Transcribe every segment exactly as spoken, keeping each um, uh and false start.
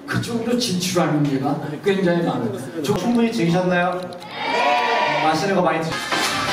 그쪽으로 진출하는 데가 굉장히 많아요. 충분히 즐기셨나요? 네. 맛있는 거 많이 드셨어요?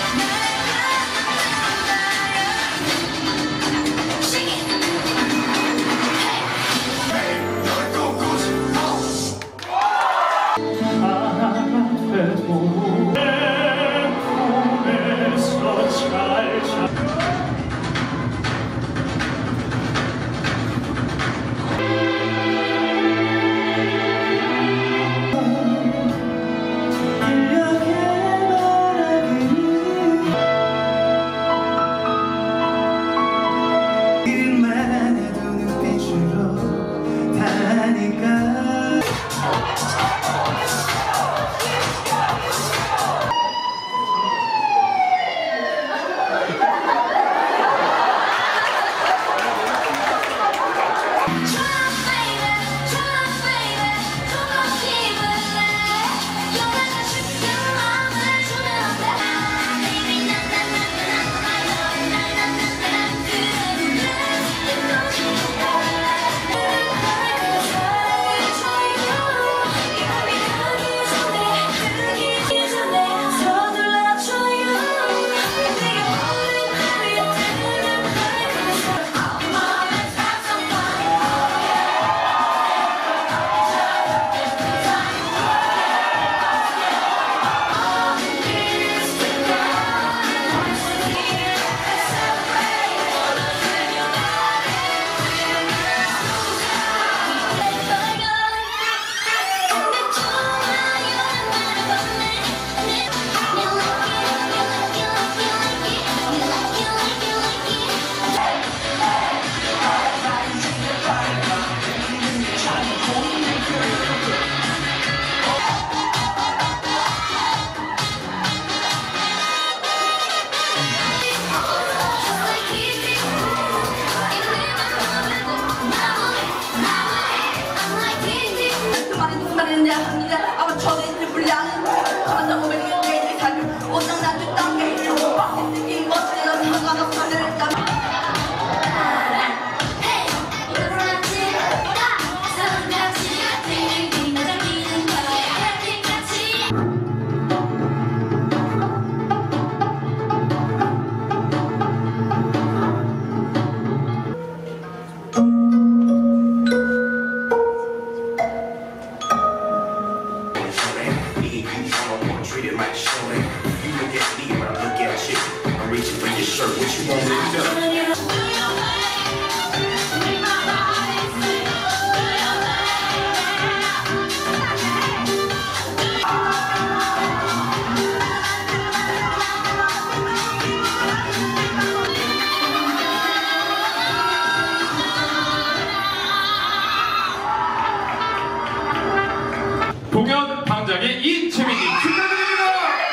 공연 방장의 이채민님 축하드립니다.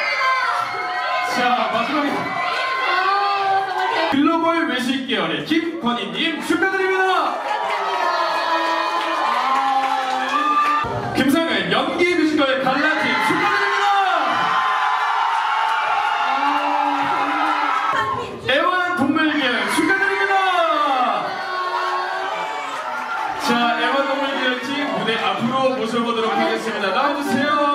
자, 마지막에 글로벌 외식 계열의 김건희님 축하드립니다. 김상은 연기 뮤지컬 갈라팀 축하드립니다. 애완 동물 계열 축하드립니다. 자, 애완 동물 계열팀 무대 앞으로 모셔보도록 하겠습니다. 나와주세요.